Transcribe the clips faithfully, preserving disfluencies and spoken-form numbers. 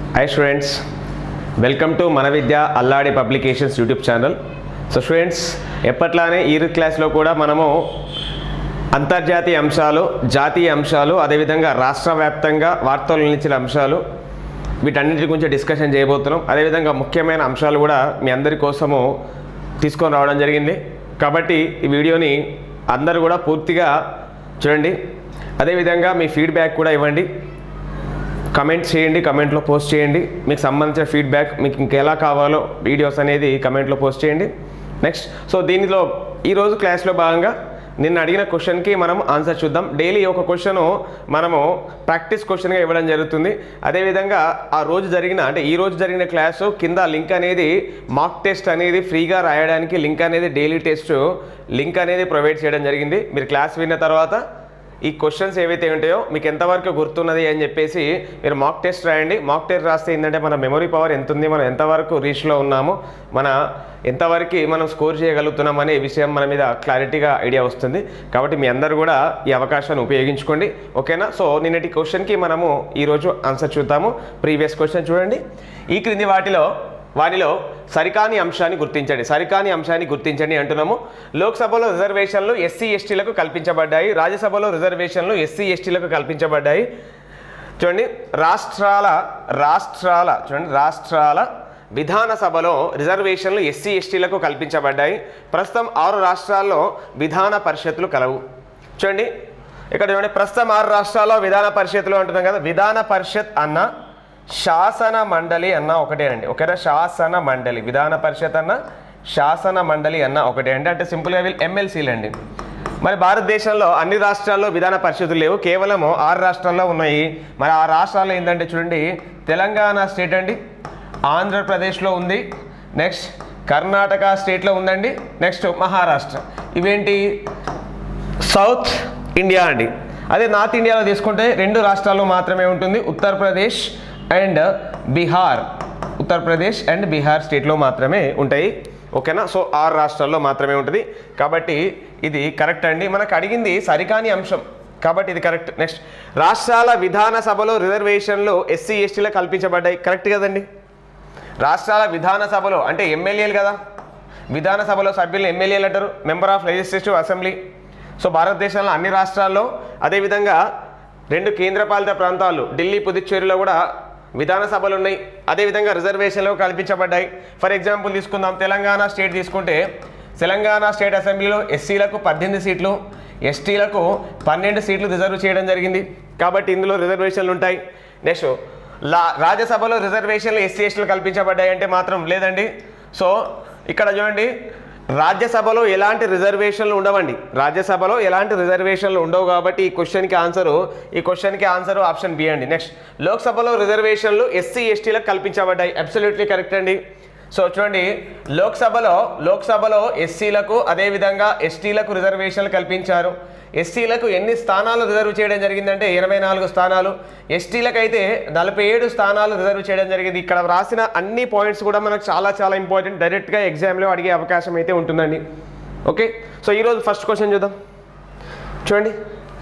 Hi students, welcome to Mana Vidya Alladi Publications YouTube channel. So students, ఎప్పట్లానే ఈ క్లాస్లో కూడా మనము అంతర్జాతీయ అంశాలు, జాతీయ అంశాలు, అదేవిధంగా రాష్ట్ర వ్యాప్తంగా వార్తలు నిలిచిన అంశాలు వీటన్నిటి గురించి డిస్కషన్ చేయబోతున్నాం. అదేవిధంగా ముఖ్యమైన అంశాలు కూడా మీ అందరి కోసము తీసుకొని రావడం జరిగింది. కాబట్టి ఈ వీడియోని అందరూ కూడా పూర్తిగా చూడండి. అదేవిధంగా మీ ఫీడ్బ్యాక్ కూడా ఇవ్వండి, కమెంట్ చేయండి, కమెంట్లో పోస్ట్ చేయండి. మీకు సంబంధించిన ఫీడ్బ్యాక్ మీకు ఇంకెలా కావాలో వీడియోస్ అనేది కమెంట్లో పోస్ట్ చేయండి. నెక్స్ట్, సో దీనిలో ఈరోజు క్లాస్లో భాగంగా నిన్న అడిగిన క్వశ్చన్కి మనం ఆన్సర్ చూద్దాం. డైలీ ఒక క్వశ్చను మనము ప్రాక్టీస్ క్వశ్చన్గా ఇవ్వడం జరుగుతుంది. అదేవిధంగా ఆ రోజు జరిగిన అంటే ఈ రోజు జరిగిన క్లాసు కింద లింక్ అనేది మాక్ టెస్ట్ అనేది ఫ్రీగా రాయడానికి లింక్ అనేది డైలీ టెస్ట్ లింక్ అనేది ప్రొవైడ్ చేయడం జరిగింది. మీరు క్లాస్ విన్న తర్వాత ఈ క్వశ్చన్స్ ఏవైతే ఉంటాయో మీకు ఎంతవరకు గుర్తున్నది అని చెప్పేసి మీరు మాక్ టెస్ట్ రాయండి. మాక్ టెస్ట్ రాస్తే ఏంటంటే మన మెమరీ పవర్ ఎంత ఉంది, మనం ఎంతవరకు రీచ్లో ఉన్నాము, మన ఎంతవరకు మనం స్కోర్ చేయగలుగుతున్నాం అనే విషయం మన మీద క్లారిటీగా ఐడియా వస్తుంది. కాబట్టి మీ అందరూ కూడా ఈ అవకాశాన్ని ఉపయోగించుకోండి, ఓకేనా? సో నిన్నటి క్వశ్చన్కి మనము ఈరోజు ఆన్సర్ చూద్దాము. ప్రీవియస్ క్వశ్చన్ చూడండి. ఈ క్రింది వాటిలో వారిలో సరికాని అంశాన్ని గుర్తించండి. సరికాని అంశాన్ని గుర్తించండి అంటున్నాము. లోక్సభలో రిజర్వేషన్లు ఎస్సీ ఎస్టీలకు కల్పించబడ్డాయి. రాజ్యసభలో రిజర్వేషన్లు ఎస్సీ ఎస్టీలకు కల్పించబడ్డాయి. చూడండి, రాష్ట్రాల రాష్ట్రాల చూడండి రాష్ట్రాల విధానసభలో రిజర్వేషన్లు ఎస్సీ ఎస్టీలకు కల్పించబడ్డాయి. ప్రస్తుతం ఆరు రాష్ట్రాల్లో విధాన పరిషత్తులు కలవు. చూడండి ఇక్కడ చూడండి, ప్రస్తుతం ఆరు రాష్ట్రాల్లో విధాన పరిషత్తులు అంటున్నాం కదా. విధాన పరిషత్ అన్న శాసన మండలి అన్న ఒకటేనండి, ఓకేనా? శాసన మండలి, విధాన పరిషత్ అన్న శాసన మండలి అన్న ఒకటే అండి. అంటే సింపుల్గా వీళ్ళు ఎమ్మెల్సీలు అండి. మరి భారతదేశంలో అన్ని రాష్ట్రాల్లో విధాన పరిషత్తులు లేవు, కేవలం ఆరు రాష్ట్రాల్లో ఉన్నాయి. మరి ఆ రాష్ట్రాల్లో ఏంటంటే చూడండి, తెలంగాణ స్టేట్ అండి, ఆంధ్రప్రదేశ్లో ఉంది, నెక్స్ట్ కర్ణాటక స్టేట్లో ఉందండి, నెక్స్ట్ మహారాష్ట్ర. ఇవేంటి సౌత్ ఇండియా అండి. అదే నార్త్ ఇండియాలో తీసుకుంటే రెండు రాష్ట్రాల్లో మాత్రమే ఉంటుంది, ఉత్తరప్రదేశ్ అండ్ బీహార్. ఉత్తరప్రదేశ్ అండ్ బీహార్ స్టేట్లో మాత్రమే ఉంటాయి, ఓకేనా? సో ఆరు రాష్ట్రాల్లో మాత్రమే ఉంటుంది. కాబట్టి ఇది కరెక్ట్ అండి. మనకు అడిగింది సరికాని అంశం కాబట్టి ఇది కరెక్ట్. నెక్స్ట్, రాష్ట్రాల విధానసభలో రిజర్వేషన్లు ఎస్సీ ఎస్టీలకు కల్పించబడ్డాయి. కరెక్ట్ కదండి. రాష్ట్రాల విధానసభలో అంటే ఎమ్మెల్యేలు కదా, విధానసభలో సభ్యులు ఎమ్మెల్యేలు అంటారు, member of legislative assembly. So భారతదేశంలో అన్ని రాష్ట్రాల్లో, అదేవిధంగా రెండు కేంద్రపాలిత ప్రాంతాలు ఢిల్లీ, పుదుచ్చేరిలో కూడా విధానసభలు ఉన్నాయి. అదేవిధంగా రిజర్వేషన్లు కల్పించబడ్డాయి. ఫర్ ఎగ్జాంపుల్ తీసుకుందాం, తెలంగాణ స్టేట్ తీసుకుంటే తెలంగాణ స్టేట్ అసెంబ్లీలో ఎస్సీలకు పద్దెనిమిది సీట్లు, ఎస్టీలకు పన్నెండు సీట్లు రిజర్వ్ చేయడం జరిగింది. కాబట్టి ఇందులో రిజర్వేషన్లు ఉంటాయి. నెక్స్ట్, లా రాజ్యసభలో రిజర్వేషన్లు ఎస్సీ ఎస్టీలు కల్పించబడ్డాయి అంటే మాత్రం లేదండి. సో ఇక్కడ చూడండి, రాజ్యసభలో ఎలాంటి రిజర్వేషన్లు ఉండవండి. రాజ్యసభలో ఎలాంటి రిజర్వేషన్లు ఉండవు కాబట్టి ఈ క్వశ్చన్కి ఆన్సరు ఈ క్వశ్చన్కి ఆన్సరు ఆప్షన్ బి అండి. నెక్స్ట్, లోక్సభలో రిజర్వేషన్లు ఎస్సీ ఎస్టీలకు కల్పించబడ్డాయి. అబ్సల్యూట్లీ కరెక్ట్ అండి. సో చూడండి, లోక్సభలో లోక్సభలో ఎస్సీలకు అదేవిధంగా ఎస్టీలకు రిజర్వేషన్లు కల్పించారు. ఎస్సీలకు ఎన్ని స్థానాలు రిజర్వ్ చేయడం జరిగిందంటే ఎనభై నాలుగు స్థానాలు, ఎస్టీలకు అయితే నలభై ఏడు స్థానాలు రిజర్వ్ చేయడం జరిగింది. ఇక్కడ రాసిన అన్ని పాయింట్స్ కూడా మనకు చాలా చాలా ఇంపార్టెంట్, డైరెక్ట్గా ఎగ్జామ్లో అడిగే అవకాశం అయితే ఉంటుందండి, ఓకే? సో ఈరోజు ఫస్ట్ క్వశ్చన్ చూద్దాం. చూడండి,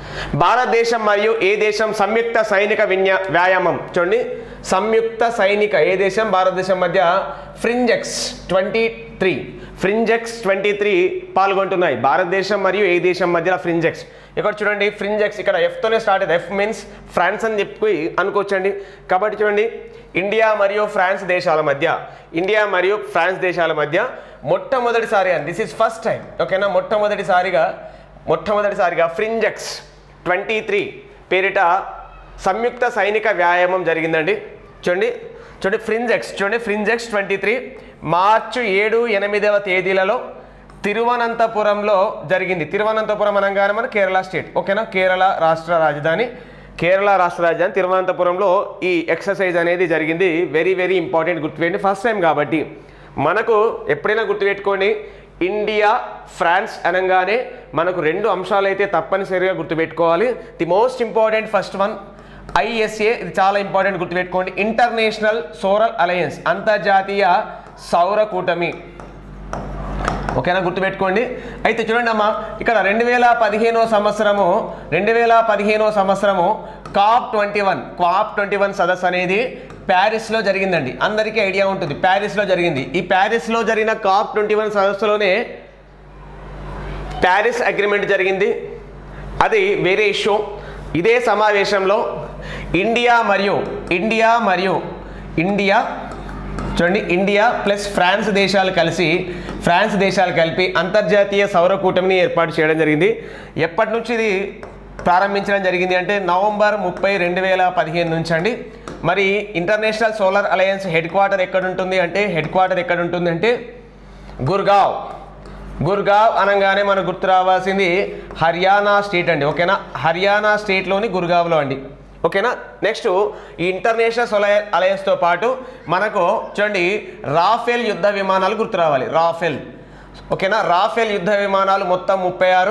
భారతదేశం మరియు ఏ దేశం సంయుక్త సైనిక విన్యా వ్యాయామం చూడండి సంయుక్త సైనిక ఏ దేశం భారతదేశం మధ్య Frinjex twenty three Frinjex twenty three పాల్గొంటున్నాయి. భారతదేశం మరియు ఏ దేశం మధ్య ఫ్రింజెక్స్. ఇక్కడ చూడండి, ఫ్రింజెక్స్ ఇక్కడ ఎఫ్తోనే స్టార్ట్ అవుతుంది. ఎఫ్ మీన్స్ ఫ్రాన్స్ అని చెప్పి అనుకోవచ్చండి. కాబట్టి చూడండి, ఇండియా మరియు ఫ్రాన్స్ దేశాల మధ్య ఇండియా మరియు ఫ్రాన్స్ దేశాల మధ్య మొట్టమొదటిసారి అండి, దిస్ ఈజ్ ఫస్ట్ టైం, ఓకేనా? మొట్టమొదటిసారిగా మొట్టమొదటిసారిగా ఫ్రింజెక్స్ ట్వంటీ త్రీ పేరిట సంయుక్త సైనిక వ్యాయామం జరిగిందండి. చూడండి చూడండి ఫ్రింజెక్స్ చూడండి ఫ్రింజెక్స్ ట్వంటీ త్రీ మార్చి ఏడు ఎనిమిదవ తేదీలలో తిరువనంతపురంలో జరిగింది. తిరువనంతపురం అనగానే మన కేరళ స్టేట్, ఓకేనా? కేరళ రాష్ట్ర రాజధాని కేరళ రాష్ట్ర రాజధాని తిరువనంతపురంలో ఈ ఎక్సర్సైజ్ అనేది జరిగింది. వెరీ వెరీ ఇంపార్టెంట్, గుర్తుపెట్టుకోండి. ఫస్ట్ టైం కాబట్టి మనకు ఎప్పుడైనా గుర్తుపెట్టుకోండి, ఇండియా ఫ్రాన్స్ అనగానే మనకు రెండు అంశాలు అయితే తప్పనిసరిగా గుర్తుపెట్టుకోవాలి. The most important first one ISA, ఇది చాలా ఇంపార్టెంట్, గుర్తుపెట్టుకోండి. ఇంటర్నేషనల్ సోరల్ అలయన్స్, అంతర్జాతీయ సౌర కూటమి, ఓకేనా, గుర్తుపెట్టుకోండి. అయితే చూడండి అమ్మా, ఇక్కడ రెండు వేల పదిహేనో సంవత్సరము రెండు వేల పదిహేనో సంవత్సరము COP twenty one COP twenty one సదస్సు అనేది ప్యారిస్లో జరిగిందండి. అందరికీ ఐడియా ఉంటుంది, ప్యారిస్లో జరిగింది. ఈ ప్యారిస్లో జరిగిన కాప్ ట్వంటీ వన్ సదస్సులోనే ప్యారిస్ అగ్రిమెంట్ జరిగింది. అది వేరే ఇష్యూ. ఇదే సమావేశంలో ఇండియా మరియు ఇండియా మరియు ఇండియా చూడండి ఇండియా ప్లస్ ఫ్రాన్స్ దేశాలు కలిసి ఫ్రాన్స్ దేశాలు కలిపి అంతర్జాతీయ సౌర కూటమిని ఏర్పాటు చేయడం జరిగింది. ఎప్పటి నుంచి ఇది ప్రారంభించడం జరిగింది అంటే నవంబర్ ముప్పై రెండు వేల పదిహేను నుంచి అండి. మరి international solar alliance head quarter ఎక్కడ ఉంటుంది అంటే హెడ్ క్వార్టర్ ఎక్కడ ఉంటుంది అంటే గుర్గావ్. గుర్గావ్ అనగానే మనకు గుర్తు రావాల్సింది హర్యానా స్టేట్ అండి. ఓకేనా, హర్యానా స్టేట్లోని గుర్గావ్లో అండి. ఓకేనా. నెక్స్ట్ ఈ ఇంటర్నేషనల్ సోలార్ అలయన్స్తో పాటు మనకు చూడండి రాఫెల్ యుద్ధ విమానాలు గుర్తు రావాలి. రాఫెల్ ఓకేనా, రాఫెల్ యుద్ధ విమానాలు మొత్తం ముప్పై ఆరు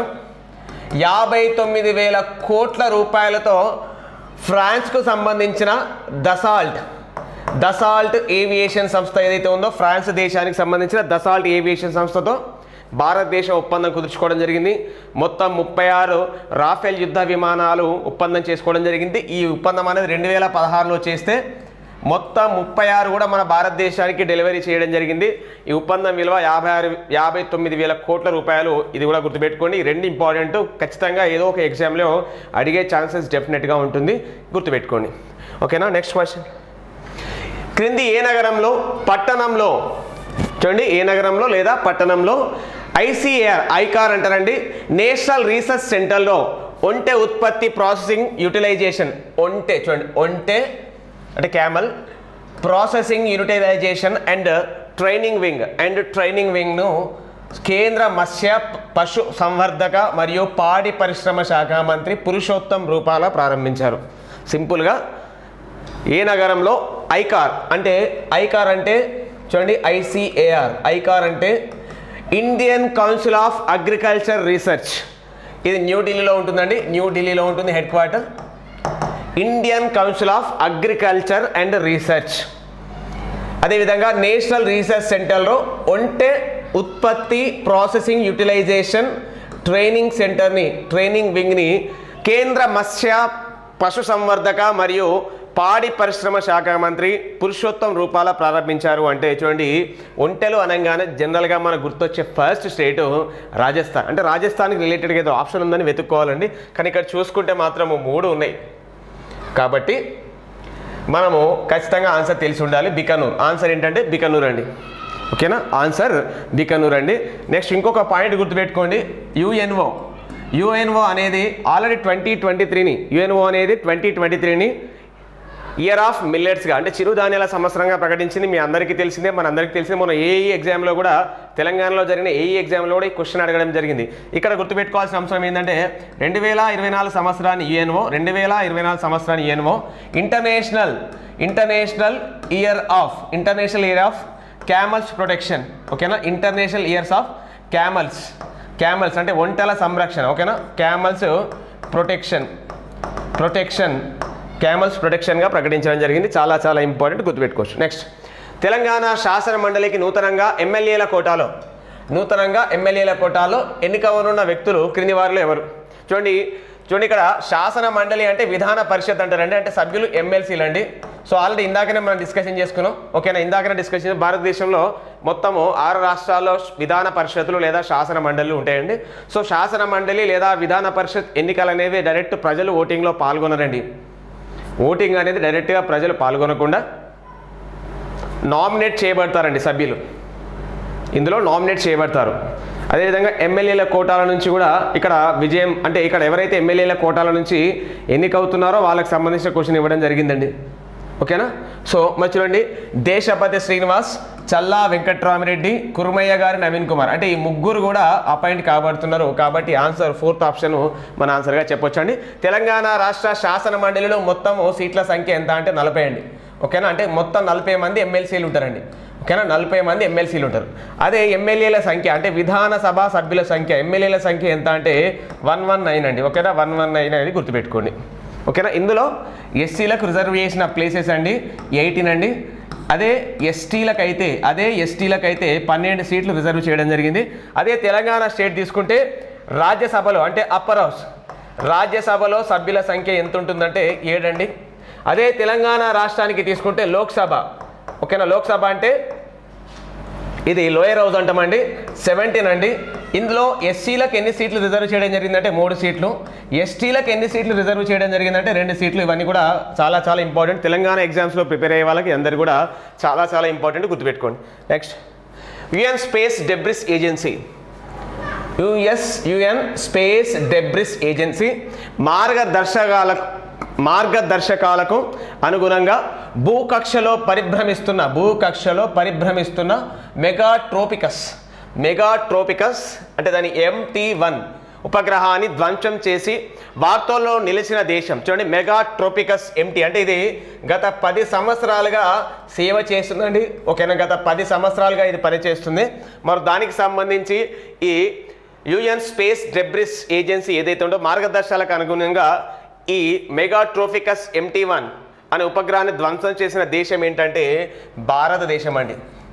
యాభై తొమ్మిది వేల కోట్ల రూపాయలతో ఫ్రాన్స్కు సంబంధించిన దసాల్ట్ దసాల్ట్ ఏవియేషన్ సంస్థ ఏదైతే ఉందో ఫ్రాన్స్ దేశానికి సంబంధించిన దసాల్ట్ ఏవియేషన్ సంస్థతో భారతదేశం ఒప్పందం కుదుర్చుకోవడం జరిగింది. మొత్తం ముప్పై ఆరు రాఫెల్ యుద్ధ విమానాలు ఒప్పందం చేసుకోవడం జరిగింది. ఈ ఒప్పందం అనేది రెండు వేల పదహారులో చేస్తే మొత్తం ముప్పై ఆరు కూడా మన భారతదేశానికి డెలివరీ చేయడం జరిగింది. ఈ ఒప్పందం విలువ యాభై ఆరు యాభై తొమ్మిది వేల కోట్ల రూపాయలు. ఇది కూడా గుర్తుపెట్టుకోండి. రెండు ఇంపార్టెంట్, ఖచ్చితంగా ఏదో ఒక ఎగ్జామ్లో అడిగే ఛాన్సెస్ డెఫినెట్గా ఉంటుంది, గుర్తుపెట్టుకోండి. ఓకేనా. నెక్స్ట్ క్వశ్చన్, క్రింది ఏ నగరంలో పట్టణంలో చూడండి ఏ నగరంలో లేదా పట్టణంలో ఐసీఏఆర్ ఐకార్ అంటారండి నేషనల్ రీసెర్చ్ సెంటర్లో ఒంటె ఉత్పత్తి ప్రాసెసింగ్ యూటిలైజేషన్ ఒంటె చూడండి ఒంటె అంటే camel processing utilisation and training wing and training వింగ్ను కేంద్ర మత్స్య పశు సంవర్ధక మరియు పాడి పరిశ్రమ శాఖ మంత్రి పురుషోత్తం రూపాల ప్రారంభించారు. సింపుల్గా ఏ నగరంలో ఐకార్ అంటే ఐకార్ అంటే చూడండి ఐసీఏఆర్ ఐకార్ అంటే Indian council of agriculture research. ఇది న్యూఢిల్లీలో ఉంటుందండి, న్యూఢిల్లీలో ఉంటుంది head quarter. Indian council of agriculture and research. అదేవిధంగా నేషనల్ రీసెర్చ్ సెంటర్లో ఒంటె ఉత్పత్తి ప్రాసెసింగ్ యూటిలైజేషన్ ట్రైనింగ్ సెంటర్ని ట్రైనింగ్ వింగ్ని కేంద్ర మత్స్య పశు సంవర్ధక మరియు పాడి పరిశ్రమ శాఖ మంత్రి పురుషోత్తం రూపాల ప్రారంభించారు. అంటే చూడండి ఒంటెలు అనగానే జనరల్గా మనకు గుర్తొచ్చే ఫస్ట్ స్టేటు రాజస్థాన్. అంటే రాజస్థాన్కి రిలేటెడ్గా ఏదో ఆప్షన్ ఉందని వెతుక్కోవాలండి, కానీ ఇక్కడ చూసుకుంటే మాత్రము మూడు ఉన్నాయి కాబట్టి మనము ఖచ్చితంగా ఆన్సర్ తెలిసి ఉండాలి. బికనూర్ ఆన్సర్ ఏంటంటే బికనూర్ అండి. ఓకేనా, ఆన్సర్ బికనూర్ అండి. నెక్స్ట్ ఇంకొక పాయింట్ గుర్తుపెట్టుకోండి, యుఎన్ఓ యుఎన్ఓ అనేది ఆల్రెడీ ట్వంటీ ట్వంటీ త్రీని యుఎన్ఓ అనేది ట్వంటీ ట్వంటీ త్రీని ఇయర్ ఆఫ్ మిల్లెట్స్గా అంటే చిరుధాన్యాల సంవత్సరంగా ప్రకటించింది. మీ అందరికీ తెలిసిందే, మన అందరికీ తెలిసిందే. మన ఏఈ ఎగ్జామ్లో కూడా తెలంగాణలో జరిగిన ఏఈ ఎగ్జామ్లో కూడా ఈ క్వశ్చన్ అడగడం జరిగింది. ఇక్కడ గుర్తుపెట్టుకోవాల్సిన అంశం ఏంటంటే రెండు వేల ఇరవై నాలుగు సంవత్సరాన్ని యుఎన్ఓ రెండు వేల ఇరవై నాలుగు సంవత్సరాన్ని UNO international international year of international year of camels protection. ఓకేనా, international years of camels camels అంటే ఒంటెల సంరక్షణ. ఓకేనా, క్యామల్స్ ప్రొటెక్షన్ ప్రొటెక్షన్ క్యామల్స్ ప్రొటెక్షన్గా ప్రకటించడం జరిగింది. చాలా చాలా ఇంపార్టెంట్, గుర్తుపెట్టుకోవచ్చు. నెక్స్ట్, తెలంగాణ శాసన మండలికి నూతనంగా ఎమ్మెల్యేల కోటాలో నూతనంగా ఎమ్మెల్యేల కోటాలో ఎన్నికవనున్న వ్యక్తులు క్రింది వారిలో ఎవరు? చూడండి చూడండి ఇక్కడ శాసన మండలి అంటే విధాన పరిషత్ అంటారండి, అంటే సభ్యులు ఎమ్మెల్సీలు అండి. సో ఆల్రెడీ ఇందాకనే మనం డిస్కషన్ చేసుకున్నాం. ఓకేనా, ఇందాకనే డిస్కషన్ భారతదేశంలో మొత్తము ఆరు రాష్ట్రాల్లో విధాన పరిషత్తులు లేదా శాసన మండలి ఉంటాయండి. సో శాసన మండలి లేదా విధాన పరిషత్ ఎన్నికలు అనేవి డైరెక్ట్ ప్రజలు ఓటింగ్లో పాల్గొనరండి. ఓటింగ్ అనేది డైరెక్ట్గా ప్రజలు పాల్గొనకుండా నామినేట్ చేయబడతారండి సభ్యులు, ఇందులో నామినేట్ చేయబడతారు. అదేవిధంగా ఎమ్మెల్యేల కోటాల నుంచి కూడా ఇక్కడ విజయం అంటే ఇక్కడ ఎవరైతే ఎమ్మెల్యేల కోటాల నుంచి ఎన్నికవుతున్నారో వాళ్ళకి సంబంధించిన క్వశ్చన్ ఇవ్వడం జరిగిందండి. ఓకేనా, సో మరి చూడండి దేశపతి శ్రీనివాస్, చల్లా వెంకట్రామిరెడ్డి, కుర్మయ్య గారి నవీన్ కుమార్ అంటే ఈ ముగ్గురు కూడా అపాయింట్ కాబడుతున్నారు. కాబట్టి ఆన్సర్ ఫోర్త్ ఆప్షన్ మన ఆన్సర్గా చెప్పొచ్చు అండి. తెలంగాణ రాష్ట్ర శాసన మండలిలో మొత్తం సీట్ల సంఖ్య ఎంత అంటే నలభై అండి. ఓకేనా, అంటే మొత్తం నలభై మంది ఎమ్మెల్సీలు ఉంటారండి. ఓకేనా, నలభై మంది ఎమ్మెల్సీలు ఉంటారు. అదే ఎమ్మెల్యేల సంఖ్య అంటే విధానసభ సభ్యుల సంఖ్య ఎమ్మెల్యేల సంఖ్య ఎంత అంటే వన్ వన్ నైన్ అండి. ఓకేనా, వన్ వన్ నైన్ అనేది గుర్తుపెట్టుకోండి. ఓకేనా, ఇందులో ఎస్సీలకు రిజర్వ్ చేసిన ప్లేసెస్ అండి ఎయిటీన్ అండి, అదే ఎస్టీలకైతే అదే ఎస్టీలకైతే పన్నెండు సీట్లు రిజర్వ్ చేయడం జరిగింది. అదే తెలంగాణ స్టేట్ తీసుకుంటే రాజ్యసభలో అంటే అప్పర్ హౌస్ రాజ్యసభలో సభ్యుల సంఖ్య ఎంత ఉంటుందంటే ఏడండి. అదే తెలంగాణ రాష్ట్రానికి తీసుకుంటే లోక్సభ, ఓకేనా, లోక్సభ అంటే ఇది లోయర్ హౌస్ అంటామండి, సెవెంటీన్ అండి. ఇందులో ఎస్సీలకు ఎన్ని సీట్లు రిజర్వ్ చేయడం జరిగిందంటే మూడు సీట్లు, ఎస్టీలకు ఎన్ని సీట్లు రిజర్వ్ చేయడం జరిగిందంటే రెండు సీట్లు. ఇవన్నీ కూడా చాలా చాలా ఇంపార్టెంట్. తెలంగాణ ఎగ్జామ్స్లో ప్రిపేర్ అయ్యే వాళ్ళకి అందరు కూడా చాలా చాలా ఇంపార్టెంట్, గుర్తుపెట్టుకోండి. Next, UN space debris agency. US UN space debris agency మార్గదర్శకాలకు మార్గదర్శకాలకు అనుగుణంగా భూకక్షలో పరిభ్రమిస్తున్న భూకక్షలో పరిభ్రమిస్తున్న మెగాట్రోపికస్ మెగాట్రోపికస్ అంటే దాని ఎంటీ వన్ ఉపగ్రహాన్ని ధ్వంసం చేసి వార్తల్లో నిలిచిన దేశం. చూడండి, మెగాట్రోపికస్ ఎంటీ అంటే ఇది గత పది సంవత్సరాలుగా సేవ చేస్తుందండి, ఓకేనా, గత పది సంవత్సరాలుగా ఇది పనిచేస్తుంది. మరి దానికి సంబంధించి ఈ యుఎన్ స్పేస్ డెబ్రిస్ ఏజెన్సీ ఏదైతే ఉందో మార్గదర్శకాలకు అనుగుణంగా ఈ మెగాట్రోపికస్ ఎంటీ వన్ అనే ఉపగ్రహాన్ని ధ్వంసం చేసిన దేశం ఏంటంటే భారతదేశం అండి.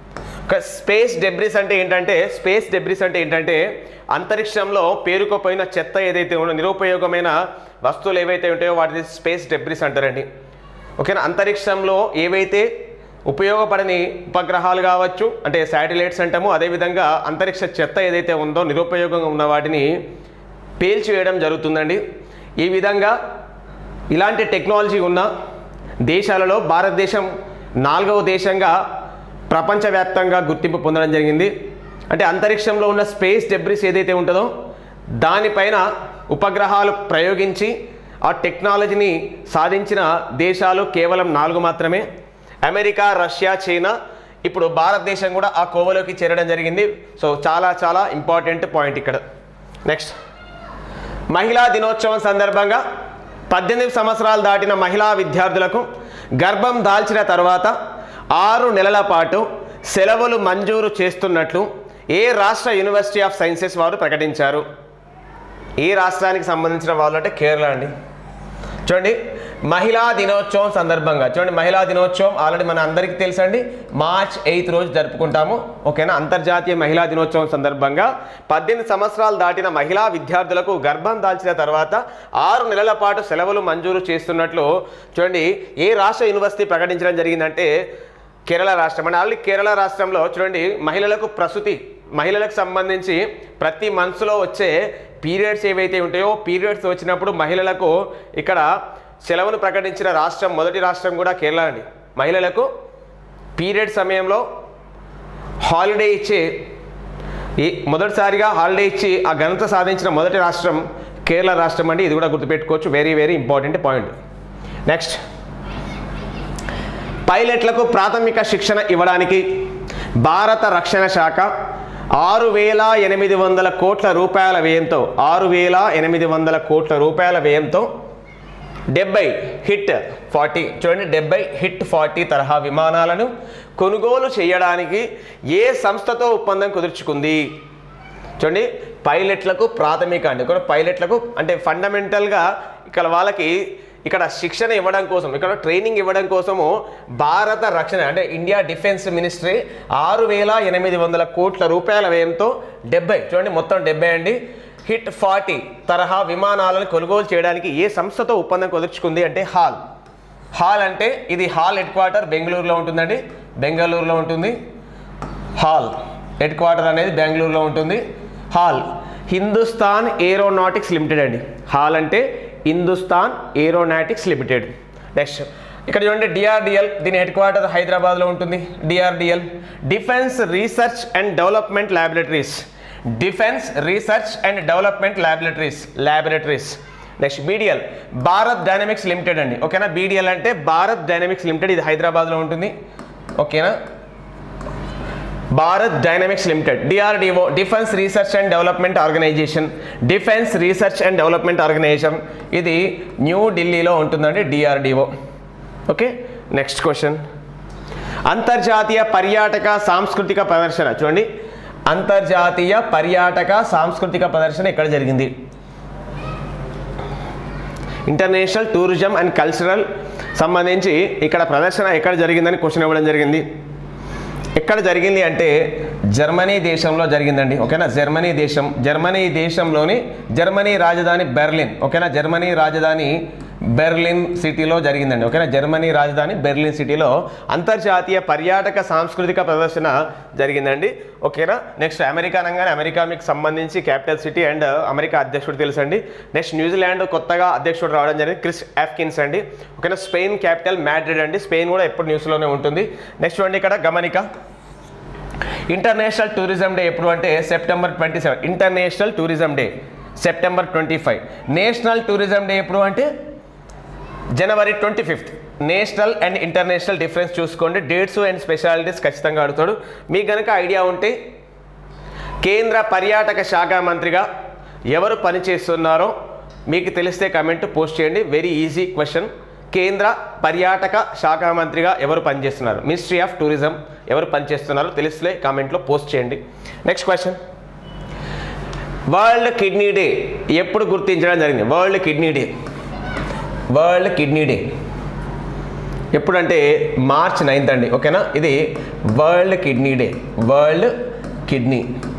స్పేస్ డెబ్రిస్ అంటే ఏంటంటే స్పేస్ డెబ్రిస్ అంటే ఏంటంటే అంతరిక్షంలో పేరుకుపోయిన చెత్త ఏదైతే ఉందో, నిరుపయోగమైన వస్తువులు ఏవైతే ఉంటాయో వాటిని స్పేస్ డెబ్రిస్ అంటారండి, ఓకేనా. అంతరిక్షంలో ఏవైతే ఉపయోగపడని ఉపగ్రహాలు కావచ్చు అంటే శాటిలైట్స్ అంటాము, అదేవిధంగా అంతరిక్ష చెత్త ఏదైతే ఉందో నిరుపయోగంగా ఉన్న వాటిని పేల్చివేయడం జరుగుతుందండి. ఈ విధంగా ఇలాంటి టెక్నాలజీ ఉన్న దేశాలలో భారతదేశం నాలుగవ దేశంగా ప్రపంచవ్యాప్తంగా గుర్తింపు పొందడం జరిగింది. అంటే అంతరిక్షంలో ఉన్న స్పేస్ డెబ్రిస్ ఏదైతే ఉంటుందో దానిపైన ఉపగ్రహాలు ప్రయోగించి ఆ టెక్నాలజీని సాధించిన దేశాలు కేవలం నాలుగు మాత్రమే. America, Russia, China. ఇప్పుడు భారతదేశం కూడా ఆ కోవలోకి చేరడం జరిగింది. సో చాలా చాలా ఇంపార్టెంట్ పాయింట్ ఇక్కడ. నెక్స్ట్, మహిళా దినోత్సవం సందర్భంగా పద్దెనిమిది సంవత్సరాలు దాటిన మహిళా విద్యార్థులకు గర్భం దాల్చిన తర్వాత ఆరు నెలల పాటు సెలవులు మంజూరు చేస్తున్నట్లు ఏ రాష్ట్ర యూనివర్సిటీ ఆఫ్ సైన్సెస్ వారు ప్రకటించారు? ఏ రాష్ట్రానికి సంబంధించిన వాళ్ళు అంటే కేరళ అండి. చూడండి, మహిళా దినోత్సవం సందర్భంగా చూడండి, మహిళా దినోత్సవం ఆల్రెడీ మన అందరికీ తెలుసండి, మార్చ్ ఎయిత్ రోజు జరుపుకుంటాము, ఓకేనా. అంతర్జాతీయ మహిళా దినోత్సవం సందర్భంగా పద్దెనిమిది సంవత్సరాలు దాటిన మహిళా విద్యార్థులకు గర్భం దాల్చిన తర్వాత ఆరు నెలల పాటు సెలవులు మంజూరు చేస్తున్నట్లు చూడండి ఏ రాష్ట్ర యూనివర్సిటీ ప్రకటించడం జరిగిందంటే కేరళ రాష్ట్రం. అంటే ఆల్రెడీ కేరళ రాష్ట్రంలో చూడండి మహిళలకు ప్రసూతి మహిళలకు సంబంధించి ప్రతి మంత్స్లో వచ్చే పీరియడ్స్ ఏవైతే ఉంటాయో పీరియడ్స్ వచ్చినప్పుడు మహిళలకు ఇక్కడ సెలవును ప్రకటించిన రాష్ట్రం మొదటి రాష్ట్రం కూడా కేరళ అండి. మహిళలకు పీరియడ్ సమయంలో హాలిడే ఇచ్చి ఈ మొదటిసారిగా హాలిడే ఇచ్చి ఆ ఘనత సాధించిన మొదటి రాష్ట్రం కేరళ రాష్ట్రం అండి. ఇది కూడా గుర్తుపెట్టుకోవచ్చు, very very important point. Next, పైలట్లకు ప్రాథమిక శిక్షణ ఇవ్వడానికి భారత రక్షణ శాఖ ఆరు వేల ఎనిమిది వందల కోట్ల రూపాయల వ్యయంతో ఆరు వేల ఎనిమిది వందల కోట్ల రూపాయల వ్యయంతో డెబ్బై హిట్ ఫార్టీ చూడండి డెబ్బై హిట్ ఫార్టీ తరహా విమానాలను కొనుగోలు చేయడానికి ఏ సంస్థతో ఒప్పందం కుదుర్చుకుంది? చూడండి, పైలట్లకు ప్రాథమిక అండి. ఇక్కడ పైలట్లకు అంటే ఫండమెంటల్గా ఇక్కడ వాళ్ళకి ఇక్కడ శిక్షణ ఇవ్వడం కోసం ఇక్కడ ట్రైనింగ్ ఇవ్వడం కోసము భారత రక్షణ అంటే ఇండియా డిఫెన్స్ మినిస్ట్రీ ఆరు వేల ఎనిమిది వందల కోట్ల రూపాయల వ్యయంతో డెబ్బై చూడండి మొత్తం డెబ్బై అండి హిట్ ఫార్టీ తరహా విమానాలను కొనుగోలు చేయడానికి ఏ సంస్థతో ఒప్పందం కుదుర్చుకుంది అంటే హాల్ హాల్ అంటే ఇది హాల్ హెడ్ క్వార్టర్ బెంగళూరులో ఉంటుందండి. బెంగళూరులో ఉంటుంది హాల్ హెడ్ క్వార్టర్ అనేది బెంగళూరులో ఉంటుంది. హాల్ హిందుస్థాన్ ఏరోనాటిక్స్ లిమిటెడ్ అండి. హాల్ అంటే హిందుస్థాన్ ఏరోనాటిక్స్ లిమిటెడ్. నెక్స్ట్ ఇక్కడ చూడండి డిఆర్డిఎల్ దీని హెడ్ క్వార్టర్ హైదరాబాద్లో ఉంటుంది. DRDL defence research and development laboratories defence research and development laboratories laboratories next BDL Bharat dynamics limited అండి. ఓకేనా, బీడిఎల్ అంటే భారత్ డైనమిక్స్ లిమిటెడ్, ఇది హైదరాబాద్లో ఉంటుంది. ఓకేనా, Bharat dynamics limited. DRDO defence research and development organisation defence research and development organisation ఇది న్యూఢిల్లీలో ఉంటుందండి డిఆర్డిఓ. Okay, next question. అంతర్జాతీయ పర్యాటక సాంస్కృతిక ప్రదర్శన చూడండి అంతర్జాతీయ పర్యాటక సాంస్కృతిక ప్రదర్శన ఎక్కడ జరిగింది? ఇంటర్నేషనల్ టూరిజం అండ్ కల్చరల్ సంబంధించి ఇక్కడ ప్రదర్శన ఎక్కడ జరిగిందని క్వశ్చన్ ఇవ్వడం జరిగింది. ఎక్కడ జరిగింది అంటే జర్మనీ దేశంలో జరిగిందండి. ఓకేనా, జర్మనీ దేశం జర్మనీ దేశంలోని జర్మనీ రాజధాని బెర్లిన్. ఓకేనా, జర్మనీ రాజధాని బెర్లిన్ సిటీలో జరిగిందండి. ఓకేనా, జర్మనీ రాజధాని బెర్లిన్ సిటీలో అంతర్జాతీయ పర్యాటక సాంస్కృతిక ప్రదర్శన జరిగిందండి. ఓకేనా, నెక్స్ట్ అమెరికా అనగానే అమెరికా మీకు సంబంధించి క్యాపిటల్ సిటీ అండ్ అమెరికా అధ్యక్షుడు తెలుసండి. నెక్స్ట్ న్యూజిలాండ్ కొత్తగా అధ్యక్షుడు రావడం జరిగింది, క్రిస్ ఆఫ్కిన్స్ అండి. ఓకేనా, స్పెయిన్ క్యాపిటల్ మ్యాడ్రిడ్ అండి. స్పెయిన్ కూడా ఎప్పుడు న్యూస్లోనే ఉంటుంది. నెక్స్ట్ అండి ఇక్కడ గమనిక, ఇంటర్నేషనల్ టూరిజం డే ఎప్పుడు అంటే September twenty seven international tourism day September twenty five national tourism day ఎప్పుడు అంటే January twenty fifth national and international difference చూసుకోండి. డేట్స్ అండ్ స్పెషాలిటీస్ ఖచ్చితంగా అడుగుతాడు. మీకు కనుక ఐడియా ఉంటే కేంద్ర పర్యాటక శాఖ మంత్రిగా ఎవరు పనిచేస్తున్నారో మీకు తెలిస్తే కమెంట్ పోస్ట్ చేయండి. Very easy question. కేంద్ర పర్యాటక శాఖ మంత్రిగా ఎవరు పనిచేస్తున్నారు, మినిస్ట్రీ ఆఫ్ టూరిజం ఎవరు పనిచేస్తున్నారో తెలిస్తే కామెంట్లో పోస్ట్ చేయండి. Next question, world kidney day ఎప్పుడు గుర్తించడం జరిగింది? World kidney day world kidney day ఎప్పుడంటే మార్చ్ నైన్త్ అండి. ఓకేనా, ఇది world kidney day world kidney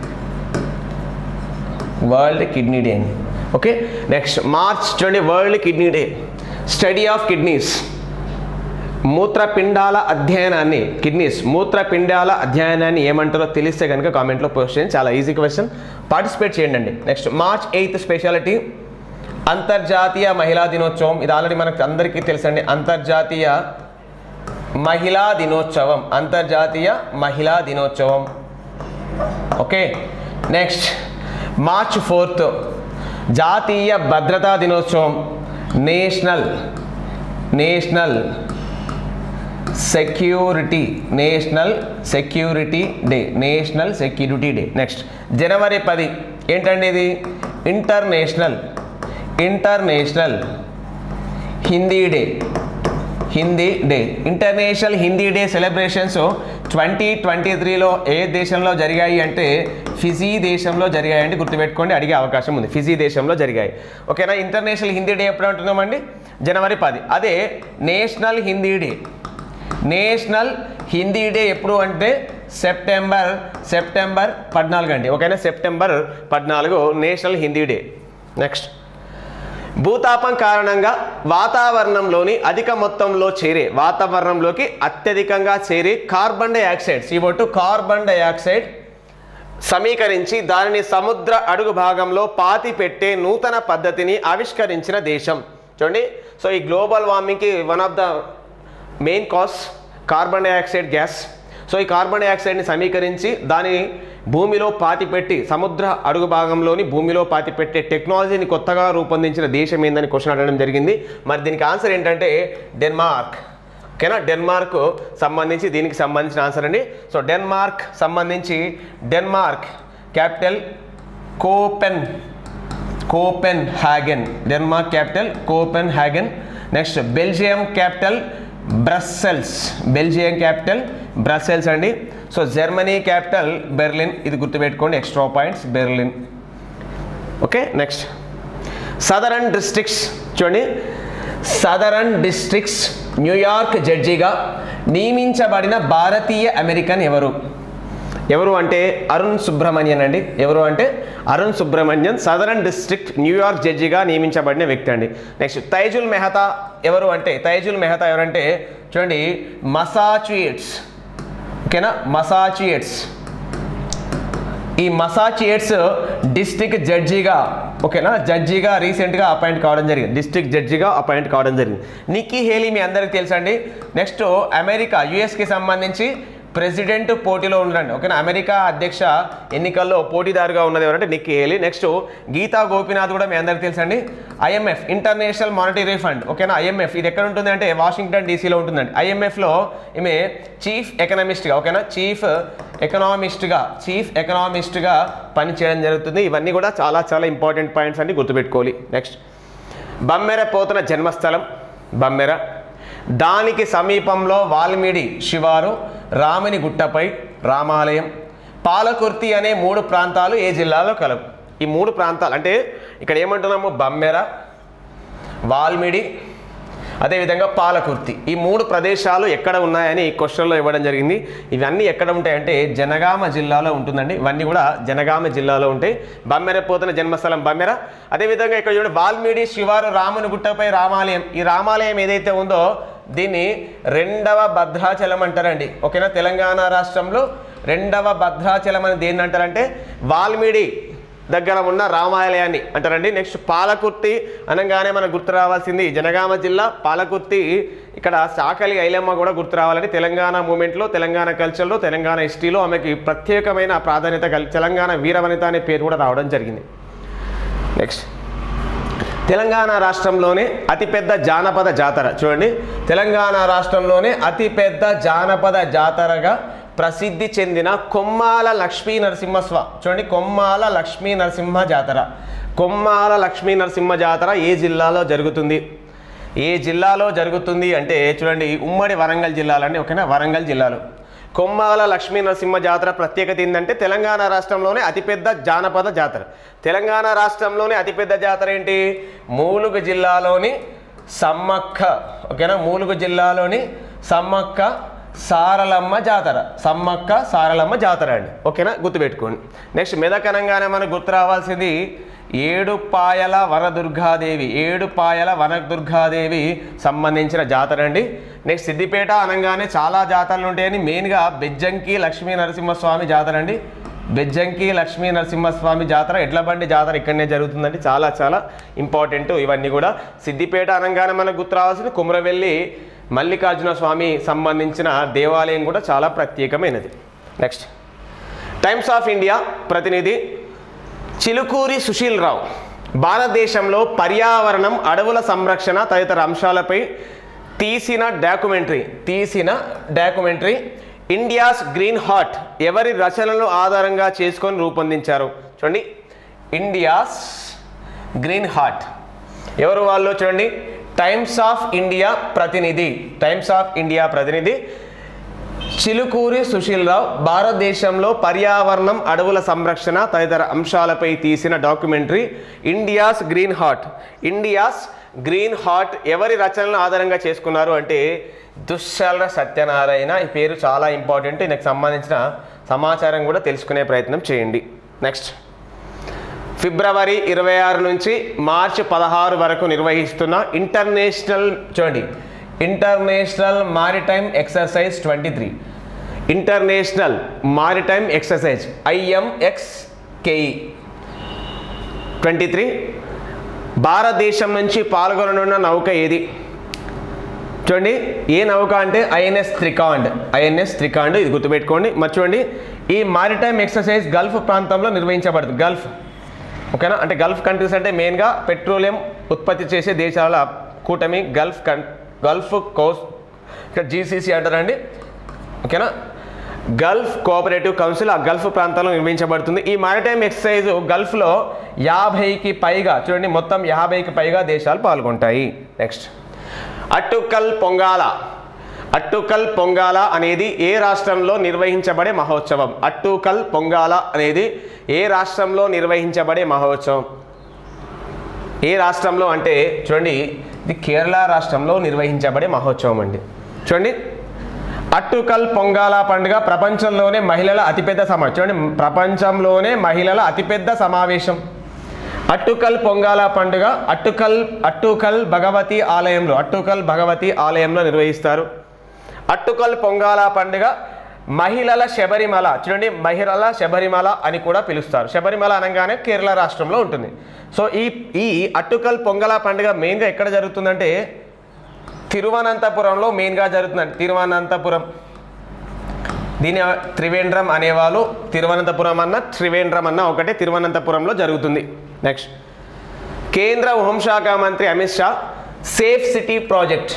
world kidney day అండి. ఓకే, నెక్స్ట్ మార్చ్ చూడండి world kidney day. Study of kidneys మూత్రపిండాల అధ్యయనాన్ని కిడ్నీస్ మూత్రపిండాల అధ్యయనాన్ని ఏమంటారో తెలిస్తే కనుక కామెంట్లో పోస్ట్ చేయండి. చాలా ఈజీ క్వశ్చన్, పార్టిసిపేట్ చేయండి అండి. నెక్స్ట్ మార్చ్ ఎయిత్ స్పెషాలిటీ అంతర్జాతీయ మహిళా దినోత్సవం. ఇది ఆల్రెడీ మనకు అందరికీ తెలుసండి. అంతర్జాతీయ మహిళా దినోత్సవం అంతర్జాతీయ మహిళా దినోత్సవం. ఓకే, నెక్స్ట్ మార్చ్ ఫోర్త్ జాతీయ భద్రతా దినోత్సవం national national security national security day national security day. Next జనవరి పది ఏంటండి ఇది? International international Hindi day Hindi day international Hindi day celebrations twenty twenty త్రీలో ఏ దేశంలో జరిగాయి అంటే ఫిజీ దేశంలో జరిగాయండి. గుర్తుపెట్టుకోండి, అడిగే అవకాశం ఉంది. ఫిజీ దేశంలో జరిగాయి. ఓకేనా, ఇంటర్నేషనల్ హిందీ డే ఎప్పుడు అంటున్నామండి? జనవరి పది. అదే national Hindi day national Hindi day ఎప్పుడు అంటే సెప్టెంబర్ సెప్టెంబర్ పద్నాలుగు అండి. ఓకేనా, సెప్టెంబర్ పద్నాలుగు నేషనల్ హిందీ డే. నెక్స్ట్ భూతాపం కారణంగా వాతావరణంలోని అధిక మొత్తంలో చేరే వాతావరణంలోకి అత్యధికంగా చేరే carbon dioxide CO two carbon dioxide సమీకరించి దానిని సముద్ర అడుగు భాగంలో పాతి పెట్టే నూతన పద్ధతిని ఆవిష్కరించిన దేశం. చూడండి, సో ఈ గ్లోబల్ వార్మింగ్కి one of the main cause carbon dioxide gas. So ఈ కార్బన్ డైఆక్సైడ్ని సమీకరించి దాని భూమిలో పాతిపెట్టి సముద్ర అడుగు భాగంలోని భూమిలో పాతిపెట్టే టెక్నాలజీని కొత్తగా రూపొందించిన దేశం ఏందని క్వశ్చన్ అడగడం జరిగింది. మరి దీనికి ఆన్సర్ ఏంటంటే డెన్మార్క్. ఓకేనా, డెన్మార్క్ సంబంధించి దీనికి సంబంధించిన ఆన్సర్ అండి. సో డెన్మార్క్ సంబంధించి Denmark capital Copen Copenhagen Denmark capital Copenhagen. Next Belgium capital Brussels Belgium capital Brussels అండి. So Germany capital Berlin. ఇది గుర్తుపెట్టుకోండి, extra points Berlin. Okay, next southern districts చూడండి. Southern districts New York జడ్జిగా నియమించబడిన భారతీయ American ఎవరు? ఎవరు అంటే అరుణ్ సుబ్రహ్మణ్యన్ అండి. ఎవరు అంటే Arun Subramanian southern district New York జడ్జిగా నియమించబడిన వ్యక్తి అండి. నెక్స్ట్ తైజుల్ మెహతా ఎవరు అంటే తైజుల్ మెహతా ఎవరంటే చూడండి మసాచుసెట్స్. ఓకేనా, మసాచుసెట్స్ ఈ మసాచుసెట్స్ డిస్ట్రిక్ట్ జడ్జిగా ఓకేనా జడ్జిగా రీసెంట్గా అపాయింట్ కావడం జరిగింది. డిస్ట్రిక్ట్ జడ్జిగా అపాయింట్ కావడం జరిగింది. నిక్కీ హేలీ మీ అందరికీ తెలుసండి. నెక్స్ట్ అమెరికా యుఎస్కి సంబంధించి ప్రెసిడెంట్ పోటీలో ఉండండి. ఓకేనా, అమెరికా అధ్యక్ష ఎన్నికల్లో పోటీదారుగా ఉన్నది ఎవరంటే Nikki Haley. Next Geeta Gopinath కూడా మీ అందరికీ తెలుసండి. IMF international monetary fund. ఓకేనా, ఐఎంఎఫ్ ఇది ఎక్కడ ఉంటుంది అంటే వాషింగ్టన్ డీసీలో ఉంటుందండి. ఐఎంఎఫ్లో ఈమె చీఫ్ ఎకనామిస్ట్గా ఓకేనా చీఫ్ ఎకనామిస్ట్గా చీఫ్ ఎకనామిస్ట్గా పనిచేయడం జరుగుతుంది. ఇవన్నీ కూడా చాలా చాలా ఇంపార్టెంట్ పాయింట్స్ అన్ని గుర్తుపెట్టుకోవాలి. నెక్స్ట్ బమ్మెర పోతన జన్మస్థలం బమ్మెర. దానికి సమీపంలో వాల్మీడి శివారు, రాముని గుట్టపై రామాలయం, పాలకుర్తి అనే మూడు ప్రాంతాలు ఏ జిల్లాలో కలవు? ఈ మూడు ప్రాంతాలు అంటే ఇక్కడ ఏమంటున్నాము బమ్మెర, వాల్మిడి, అదేవిధంగా పాలకుర్తి. ఈ మూడు ప్రదేశాలు ఎక్కడ ఉన్నాయని క్వశ్చన్లో ఇవ్వడం జరిగింది. ఇవన్నీ ఎక్కడ ఉంటాయంటే జనగామ జిల్లాలో ఉంటుందండి. ఇవన్నీ కూడా జనగామ జిల్లాలో ఉంటాయి. బమ్మెర పోతున్న జన్మస్థలం బమ్మెర. అదేవిధంగా ఇక్కడ చూడండి వాల్మిడి శివారు రాముని గుట్టపై రామాలయం. ఈ రామాలయం ఏదైతే ఉందో దీన్ని రెండవ భద్రాచలం అంటారండి. ఓకేనా, తెలంగాణ రాష్ట్రంలో రెండవ భద్రాచలం అని దేన్ని అంటారంటే వాల్మిడి దగ్గర ఉన్న రామాలయాన్ని అంటారండి. నెక్స్ట్ పాలకుర్తి అనగానే మనకు గుర్తు రావాల్సింది జనగామ జిల్లా పాలకుర్తి. ఇక్కడ సాకలి ఐలమ్మ కూడా గుర్తు రావాలండి. తెలంగాణ మూమెంట్లో, తెలంగాణ కల్చర్లో, తెలంగాణ హిస్టరీలో ఆమెకి ప్రత్యేకమైన ప్రాధాన్యత కలి తెలంగాణ వీరవనిత అనే పేరు కూడా రావడం జరిగింది. నెక్స్ట్ తెలంగాణ రాష్ట్రంలోనే అతిపెద్ద జానపద జాతర చూడండి. తెలంగాణ రాష్ట్రంలోనే అతిపెద్ద జానపద జాతరగా ప్రసిద్ధి చెందిన కొమ్మాల లక్ష్మీ నరసింహస్వామి చూడండి. కొమ్మాల లక్ష్మీ నరసింహ జాతర. కొమ్మాల లక్ష్మీ నరసింహ జాతర ఏ జిల్లాలో జరుగుతుంది? ఏ జిల్లాలో జరుగుతుంది అంటే చూడండి ఉమ్మడి వరంగల్ జిల్లాలండి. ఓకేనా, వరంగల్ జిల్లాలో కొమ్మాల లక్ష్మీ నరసింహ జాతర ప్రత్యేకత ఏంటంటే తెలంగాణ రాష్ట్రంలోనే అతిపెద్ద జానపద జాతర. తెలంగాణ రాష్ట్రంలోనే అతిపెద్ద జాతర ఏంటి? ములుగు జిల్లాలోని సమ్మక్క. ఓకేనా, ములుగు జిల్లాలోని సమ్మక్క సారలమ్మ జాతర. సమ్మక్క సారలమ్మ జాతర అండి. ఓకేనా, గుర్తుపెట్టుకోండి. నెక్స్ట్ మెదక్ అనగానే మనకు గుర్తు రావాల్సింది ఏడుపాయల వనదుర్గాదేవి. ఏడుపాయల వనదుర్గాదేవి సంబంధించిన జాతర అండి. నెక్స్ట్ సిద్దిపేట అనగానే చాలా జాతరలు ఉంటాయని మెయిన్గా బెజ్జంకి లక్ష్మీ నరసింహస్వామి జాతర అండి. బెజ్జంకి లక్ష్మీ నరసింహస్వామి జాతర, ఎడ్లబండి జాతర ఇక్కడనే జరుగుతుందండి. చాలా చాలా ఇంపార్టెంట్ ఇవన్నీ కూడా. సిద్దిపేట అనగానే మనకు గుర్తు రావాల్సింది కుమ్రవెల్లి మల్లికార్జున స్వామి సంబంధించిన దేవాలయం కూడా చాలా ప్రత్యేకమైనది. నెక్స్ట్ టైమ్స్ ఆఫ్ ఇండియా ప్రతినిధి చిలుకూరి సుశీల్ రావు భారతదేశంలో పర్యావరణం, అడవుల సంరక్షణ తదితర అంశాలపై తీసిన డాక్యుమెంటరీ తీసిన డాక్యుమెంటరీ ఇండియాస్ గ్రీన్ హార్ట్ ఎవరి రచనలను ఆధారంగా చేసుకొని రూపొందించారు? చూడండి, ఇండియాస్ గ్రీన్ హార్ట్ ఎవరు వాళ్ళు? చూడండి, టైమ్స్ ఆఫ్ ఇండియా ప్రతినిధి టైమ్స్ ఆఫ్ ఇండియా ప్రతినిధి చిలుకూరి సుశీల్ రావు భారతదేశంలో పర్యావరణం, అడవుల సంరక్షణ తదితర అంశాలపై తీసిన documentary India's green heart. India's green heart ఎవరి రచనలను ఆధారంగా చేసుకున్నారు అంటే దుశ్శల సత్యనారాయణ. ఈ పేరు చాలా ఇంపార్టెంట్. దీనికి సంబంధించిన సమాచారం కూడా తెలుసుకునే ప్రయత్నం చేయండి. నెక్స్ట్ ఫిబ్రవరి ఇరవై ఆరు నుంచి మార్చి పదహారు వరకు నిర్వహిస్తున్న ఇంటర్నేషనల్ చూడండి international maritime exercise twenty three international maritime exercise ఐఎంఎక్స్కేఈ ట్వంటీ త్రీ భారతదేశం నుంచి పాల్గొననున్న నౌక ఏది? చూడండి, ఏ నౌక అంటే ఐఎన్ఎస్ త్రికాండ్. ఐఎన్ఎస్ త్రికాండ్ ఇది గుర్తుపెట్టుకోండి. మరి చూడండి, ఈ మారిటైమ్ ఎక్సర్సైజ్ గల్ఫ్ ప్రాంతంలో నిర్వహించబడుతుంది. గల్ఫ్ ఓకేనా, అంటే గల్ఫ్ కంట్రీస్ అంటే మెయిన్గా పెట్రోలియం ఉత్పత్తి చేసే దేశాల కూటమి గల్ఫ్ కం గల్ఫ్ కోస్ట్ ఇక్కడ జీసీసీ అంటారండి. ఓకేనా, గల్ఫ్ కోఆపరేటివ్ కౌన్సిల్ ఆ గల్ఫ్ ప్రాంతంలో నిర్వహించబడుతుంది. ఈ మారిటైమ్ ఎక్సర్సైజ్ గల్ఫ్లో యాభైకి పైగా చూడండి మొత్తం యాభైకి పైగా దేశాలు పాల్గొంటాయి. నెక్స్ట్ అట్టుకల్ పొంగాల. అట్టుకల్ పొంగాల అనేది ఏ రాష్ట్రంలో నిర్వహించబడే మహోత్సవం? అట్టుకల్ పొంగాల అనేది ఏ రాష్ట్రంలో నిర్వహించబడే మహోత్సవం? ఏ రాష్ట్రంలో అంటే చూడండి, ఇది కేరళ రాష్ట్రంలో నిర్వహించబడే మహోత్సవం అండి. చూడండి, అట్టుకల్ పొంగాల పండుగ ప్రపంచంలోనే మహిళల అతిపెద్ద సమావేశం. చూడండి, ప్రపంచంలోనే మహిళల అతిపెద్ద సమావేశం. అట్టుకల్ పొంగాల పండుగ అట్టుకల్ అట్టుకల్ భగవతి ఆలయంలో అట్టుకల్ భగవతి ఆలయంలో నిర్వహిస్తారు. అట్టుకల్ పొంగాల పండుగ మహిళల శబరిమల. చూడండి, మహిళల శబరిమల అని కూడా పిలుస్తారు. శబరిమల అనగానే కేరళ రాష్ట్రంలో ఉంటుంది. సో ఈ ఈ అట్టుకల్ పొంగల పండుగ మెయిన్గా ఎక్కడ జరుగుతుందంటే తిరువనంతపురంలో మెయిన్గా జరుగుతుందండి. తిరువనంతపురం, దీని త్రివేంద్రం అనేవాళ్ళు. తిరువనంతపురం అన్న త్రివేంద్రం అన్న ఒకటే, తిరువనంతపురంలో జరుగుతుంది. నెక్స్ట్ కేంద్ర హోంశాఖ మంత్రి Amit Shah safe city project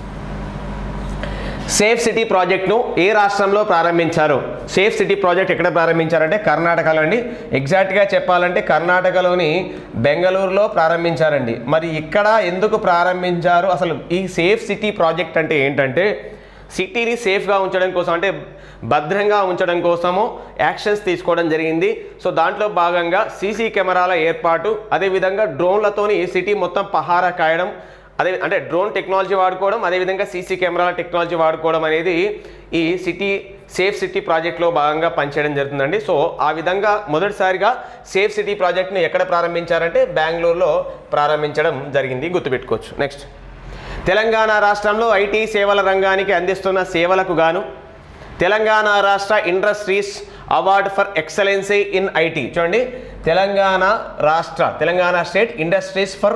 safe city ప్రాజెక్ట్ను ఏ రాష్ట్రంలో ప్రారంభించారు? సేఫ్ సిటీ ప్రాజెక్ట్ ఎక్కడ ప్రారంభించారంటే కర్ణాటకలో అండి. ఎగ్జాక్ట్గా చెప్పాలంటే కర్ణాటకలోని బెంగళూరులో ప్రారంభించారండి. మరి ఇక్కడ ఎందుకు ప్రారంభించారు? అసలు ఈ సేఫ్ సిటీ ప్రాజెక్ట్ అంటే ఏంటంటే సిటీని సేఫ్గా ఉంచడం కోసం అంటే భద్రంగా ఉంచడం కోసము యాక్షన్స్ తీసుకోవడం జరిగింది. సో దాంట్లో భాగంగా సీసీ కెమెరాల ఏర్పాటు, అదేవిధంగా డ్రోన్లతోని సిటీ మొత్తం పహారా కాయడం, అదే అంటే డ్రోన్ టెక్నాలజీ వాడుకోవడం, అదేవిధంగా సీసీ కెమెరాల టెక్నాలజీ వాడుకోవడం అనేది ఈ సిటీ సేఫ్ సిటీ ప్రాజెక్ట్లో భాగంగా పనిచేయడం జరుగుతుందండి. సో ఆ విధంగా మొదటిసారిగా సేఫ్ సిటీ ప్రాజెక్ట్ని ఎక్కడ ప్రారంభించారంటే బెంగళూరులో ప్రారంభించడం జరిగింది, గుర్తుపెట్టుకోవచ్చు. నెక్స్ట్, తెలంగాణ రాష్ట్రంలో ఐటీ సేవల రంగానికి అందిస్తున్న సేవలకు గాను తెలంగాణ రాష్ట్ర industries award for excellency in IT. చూడండి, తెలంగాణ రాష్ట్ర Telangana state industries for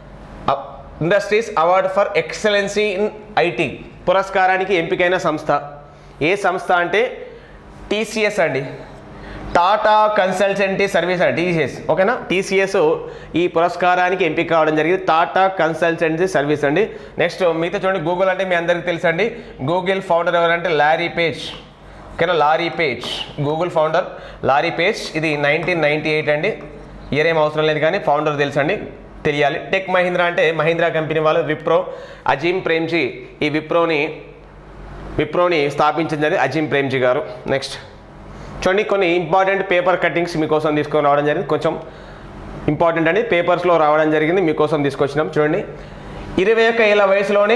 industries award for excellency in IT పురస్కారానికి ఎంపికైన సంస్థ ఏ సంస్థ అంటే టీసీఎస్ అండి, టాటా కన్సల్టెన్సీ సర్వీస్ అండి, టీసీఎస్. ఓకేనా, టీసీఎస్ ఈ పురస్కారానికి ఎంపిక కావడం జరిగింది, టాటా కన్సల్టెన్సీ సర్వీస్ అండి. నెక్స్ట్ మిగతా చూడండి, గూగుల్ అంటే మీ అందరికీ తెలుసండి, గూగుల్ ఫౌండర్ ఎవరంటే లారీ పేజ్. ఓకేనా, Larry Page Google founder Larry Page. ఇది నైన్టీన్ నైన్టీ ఎయిట్ అండి, ఇయర్ ఏం అవసరం లేదు కానీ ఫౌండర్ తెలుసండి, తెలియాలి. టెక్ మహీంద్రా అంటే మహీంద్రా కంపెనీ వాళ్ళు, విప్రో అజీమ్ ప్రేమ్జీ ఈ విప్రోని విప్రోని స్థాపించింది అజీమ్ ప్రేమ్జీ గారు. నెక్స్ట్ చూడండి, కొన్ని ఇంపార్టెంట్ పేపర్ కట్టింగ్స్ మీకోసం తీసుకొని రావడం జరిగింది, కొంచెం ఇంపార్టెంట్ అండి, పేపర్స్లో రావడం జరిగింది, మీకోసం తీసుకొచ్చినాం. చూడండి, ఇరవై ఒక్క ఏళ్ళ వయసులోనే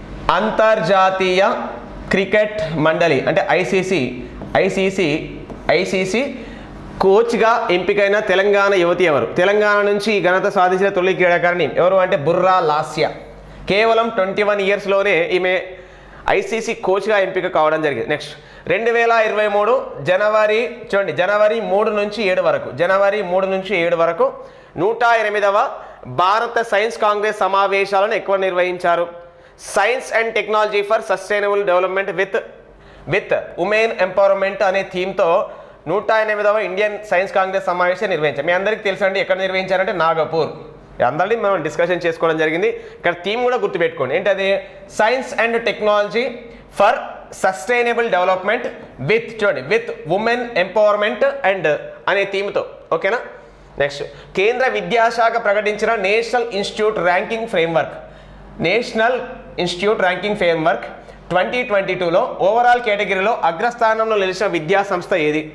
అంతర్జాతీయ క్రికెట్ మండలి అంటే ఐసీసీ ఐసీసీ ఐసీసీ కోచ్గా ఎంపికైన తెలంగాణ యువతి ఎవరు? తెలంగాణ నుంచి ఈ ఘనత సాధించిన తొలి క్రీడాకారిణి ఎవరు అంటే బుర్రా లాస్య. కేవలం ట్వంటీ వన్ ఇయర్స్లోనే ఈమె ఐసీసీ కోచ్గా ఎంపిక కావడం జరిగింది. నెక్స్ట్, రెండు వేల ఇరవై మూడు జనవరి చూడండి జనవరి మూడు నుంచి ఏడు వరకు జనవరి మూడు నుంచి ఏడు వరకు నూట ఎనిమిదవ భారత సైన్స్ కాంగ్రెస్ సమావేశాలను ఎక్కువ నిర్వహించారు. Science and technology for sustainable development with with women empowerment అనే థీమ్తో నూట ఎనిమిదవ ఇండియన్ సైన్స్ కాంగ్రెస్ సమావేశం నిర్వహించారు. మీ అందరికీ తెలుసండి, ఎక్కడ నిర్వహించారంటే నాగపూర్. అందరినీ మనం డిస్కషన్ చేసుకోవడం జరిగింది. ఇక్కడ థీమ్ కూడా గుర్తుపెట్టుకోండి, ఏంటది? Science and technology for sustainable development with చూడండి విత్ ఉమెన్ ఎంపవర్మెంట్ అండ్ అనే థీమ్తో. ఓకేనా. నెక్స్ట్, కేంద్ర విద్యాశాఖ ప్రకటించిన national institute ranking framework national institute ranking framework twenty twenty టూలో ఓవరాల్ కేటగిరీలో అగ్రస్థానంలో నిలిచిన విద్యా సంస్థ ఏది?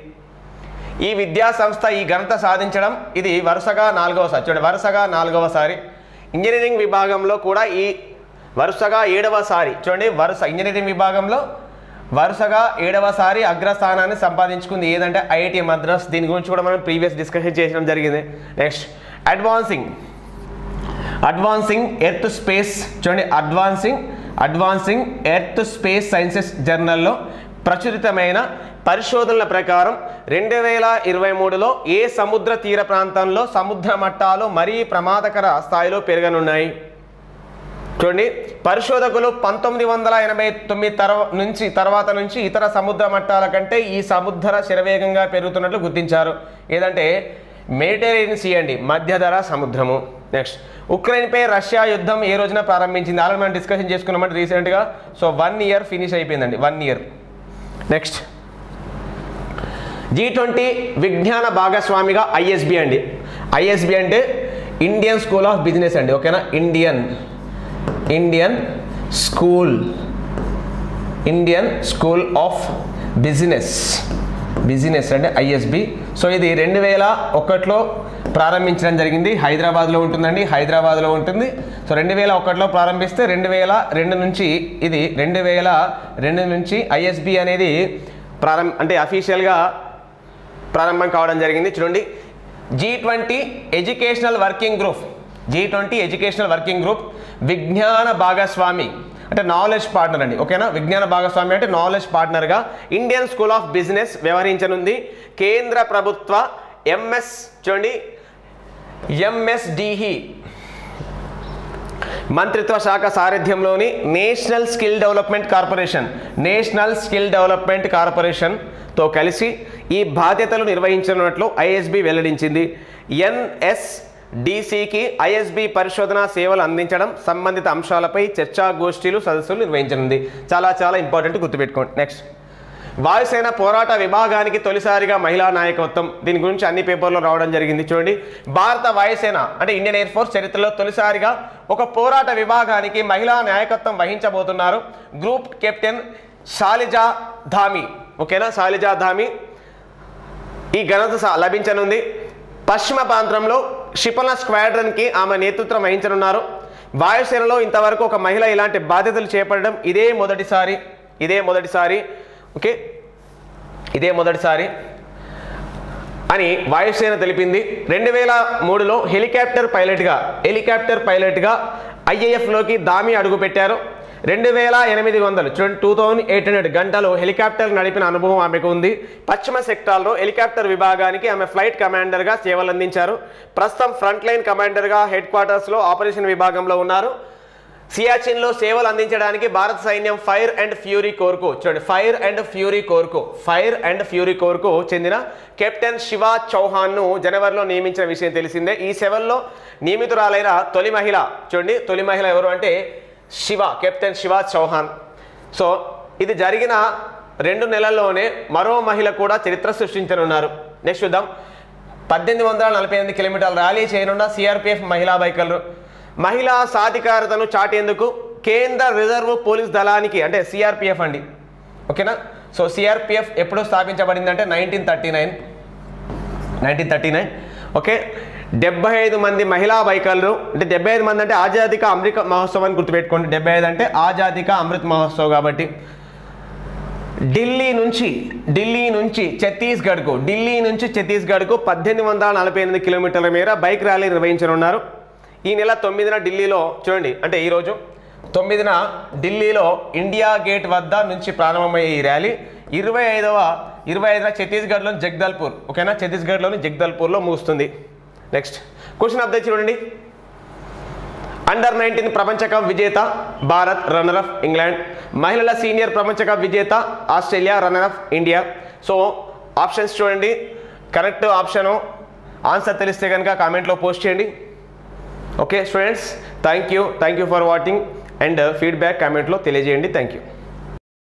ఈ విద్యా సంస్థ ఈ ఘనత సాధించడం ఇది వరుసగా నాలుగవసారి చూడండి వరుసగా నాలుగవసారి ఇంజనీరింగ్ విభాగంలో కూడా ఈ వరుసగా ఏడవసారి చూడండి వరుస ఇంజనీరింగ్ విభాగంలో వరుసగా ఏడవసారి అగ్రస్థానాన్ని సంపాదించుకుంది ఏదంటే ఐఐటి మద్రాస్. దీని గురించి కూడా మనం ప్రీవియస్ డిస్కషన్ చేయడం జరిగింది. Next, advancing advancing earth space చూడండి advancing advancing earth space sciences జర్నల్లో ప్రచురితమైన పరిశోధనల ప్రకారం రెండు వేల ఇరవై మూడులో ఏ సముద్ర తీర ప్రాంతంలో సముద్ర మట్టాలు మరీ ప్రమాదకర స్థాయిలో పెరగనున్నాయి? చూడండి, పరిశోధకులు పంతొమ్మిది వందల ఎనభై తొమ్మిది తర్వా నుంచి తర్వాత నుంచి ఇతర సముద్ర మట్టాల కంటే ఈ సముద్ర శరవేగంగా పెరుగుతున్నట్లు గుర్తించారు. ఏదంటే మెడిటరేనియన్ సీ అండి, మధ్యధర సముద్రము. నెక్స్ట్, ఉక్రెయిన్పై రష్యా యుద్ధం ఏ రోజున ప్రారంభించింది? ఆల్రెడీ మనం డిస్కషన్ చేసుకున్నామంటే రీసెంట్గా. సో వన్ ఇయర్ ఫినిష్ అయిపోయిందండి, one year. Next, G twenty విజ్ఞాన భాగస్వామిగా ఐఎస్బి అండి. ఐఎస్బి అంటే ఇండియన్ స్కూల్ ఆఫ్ బిజినెస్ అండి. ఓకేనా, Indian Indian school Indian school of business business అంటే ఐఎస్బి. సో ఇది రెండు వేల ఒకటిలో ప్రారంభించడం జరిగింది. హైదరాబాద్లో ఉంటుందండి, హైదరాబాద్లో ఉంటుంది. సో రెండు వేల ఒకటిలో ప్రారంభిస్తే రెండు వేల రెండు నుంచి ఇది రెండు వేల రెండు నుంచి ఐఎస్బి అనేది ప్రారంభ అంటే అఫీషియల్గా ప్రారంభం కావడం జరిగింది. చూడండి, G twenty educational working group G twenty educational working group విజ్ఞాన భాగస్వామి అంటే నాలెడ్జ్ పార్ట్నర్ అండి. ఓకేనా, విజ్ఞాన భాగస్వామి అంటే నాలెడ్జ్ పార్ట్నర్గా ఇండియన్ స్కూల్ ఆఫ్ బిజినెస్ వ్యవహరించనుంది. కేంద్ర ప్రభుత్వ ఎంఎస్ చూడండి ఎంఎస్డిఈ మంత్రిత్వ శాఖ సారథ్యంలోని national skill development corporation national skill development కార్పొరేషన్తో కలిసి ఈ బాధ్యతలు నిర్వహించనున్నట్లు ఐఎస్బి వెల్లడించింది. ఎన్ఎస్డిసికి ఐఎస్బి పరిశోధన సేవలు అందించడం సంబంధిత అంశాలపై చర్చాగోష్ఠీలు సదస్సులు నిర్వహించనుంది. చాలా చాలా ఇంపార్టెంట్, గుర్తుపెట్టుకోండి. నెక్స్ట్, వాయుసేన పోరాట విభాగానికి తొలిసారిగా మహిళా నాయకత్వం. దీని గురించి అన్ని పేపర్లో రావడం జరిగింది. చూడండి, భారత వాయుసేన అంటే ఇండియన్ ఎయిర్ ఫోర్స్ చరిత్రలో తొలిసారిగా ఒక పోరాట విభాగానికి మహిళా నాయకత్వం వహించబోతున్నారు. Group captain Shaliza Dhami. ఓకేనా, శాలిజా ధామి ఈ ఘనత లభించనుంది. పశ్చిమ ప్రాంతంలో క్షిపణి స్క్వాడ్రన్కి ఆమె నేతృత్వం వహించనున్నారు. వాయుసేనలో ఇంతవరకు ఒక మహిళ ఇలాంటి బాధ్యతలు చేపట్టడం ఇదే మొదటిసారి ఇదే మొదటిసారి ఓకే ఇదే మొదటిసారి అని వాయుసేన తెలిపింది. రెండు వేల మూడులో హెలికాప్టర్ పైలట్గా హెలికాప్టర్ పైలట్గా ఐఏఎఫ్లోకి ధామి అడుగుపెట్టారు. రెండు వేల ఎనిమిది వందలు టూ థౌజండ్ ఎయిట్ హండ్రెడ్ గంటలు హెలికాప్టర్ నడిపిన అనుభవం ఆమెకు ఉంది. పశ్చిమ సెక్టార్లో హెలికాప్టర్ విభాగానికి ఆమె ఫ్లైట్ కమాండర్గా సేవలు అందించారు. ప్రస్తుతం ఫ్రంట్ లైన్ కమాండర్గా హెడ్ క్వార్టర్స్లో ఆపరేషన్ విభాగంలో ఉన్నారు. సియాచిన్లో సేవలు అందించడానికి భారత సైన్యం ఫైర్ అండ్ ఫ్యూరీ కోర్కు చూడండి ఫైర్ అండ్ ఫ్యూరీ కోర్కు ఫైర్ అండ్ ఫ్యూరీ కోర్కు చెందిన కెప్టెన్ శివా చౌహాన్ను జనవరిలో నియమించిన విషయం తెలిసిందే. ఈ సేవల్లో నియమితురాలైన తొలి మహిళ చూడండి తొలి మహిళ ఎవరు అంటే శివ కెప్టెన్ శివా చౌహాన్. సో ఇది జరిగిన రెండు నెలల్లోనే మరో మహిళ కూడా చరిత్ర సృష్టించనున్నారు. నెక్స్ట్ చూద్దాం. పద్దెనిమిది వందల నలభై ఎనిమిది కిలోమీటర్ల ర్యాలీ చేయనున్న సిఆర్పిఎఫ్ మహిళా బైకర్లు. మహిళా సాధికారతను చాటేందుకు కేంద్ర రిజర్వ్ పోలీస్ దళానికి అంటే సిఆర్పిఎఫ్ అండి. ఓకేనా, సో సిఆర్పిఎఫ్ ఎప్పుడు స్థాపించబడింది అంటే nineteen thirty nine nineteen thirty nine okay డెబ్బై ఐదు మంది మహిళా బైకర్లు అంటే డెబ్బై ఐదు మంది అంటే ఆజాదీ కా అమృత్ మహోత్సవ్ అని గుర్తుపెట్టుకోండి. డెబ్బై ఐదు అంటే ఆజాదీ కా అమృత్ మహోత్సవ్ కాబట్టి ఢిల్లీ నుంచి ఢిల్లీ నుంచి ఛత్తీస్గఢ్కు ఢిల్లీ నుంచి ఛత్తీస్గఢ్కు పద్దెనిమిది వందల నలభై ఎనిమిది కిలోమీటర్ల మేర బైక్ ర్యాలీ నిర్వహించనున్నారు. ఈ నెల తొమ్మిదిన ఢిల్లీలో చూడండి అంటే ఈరోజు తొమ్మిదిన ఢిల్లీలో ఇండియా గేట్ వద్ద నుంచి ప్రారంభమయ్యే ఈ ర్యాలీ ఇరవై ఐదవ ఇరవై ఐదున ఛత్తీస్గఢ్లోని జగదల్పూర్ ఓకేనా ఛత్తీస్గఢ్లోని జగదల్పూర్లో ముగుస్తుంది. నెక్స్ట్ క్వశ్చన్ ఆఫ్ ద చూడండి. అండర్ నైన్టీన్ ప్రపంచ కప్ విజేత భారత్, రన్నర్ అఫ్ ఇంగ్లాండ్. మహిళల సీనియర్ ప్రపంచ కప్ విజేత Australia, runner up India. So options చూడండి. కరెక్ట్ ఆప్షను ఆన్సర్ తెలిస్తే కనుక కామెంట్లో పోస్ట్ చేయండి. Okay students, thank you thank you for watching and feedback కామెంట్లో తెలియజేయండి. Thank you.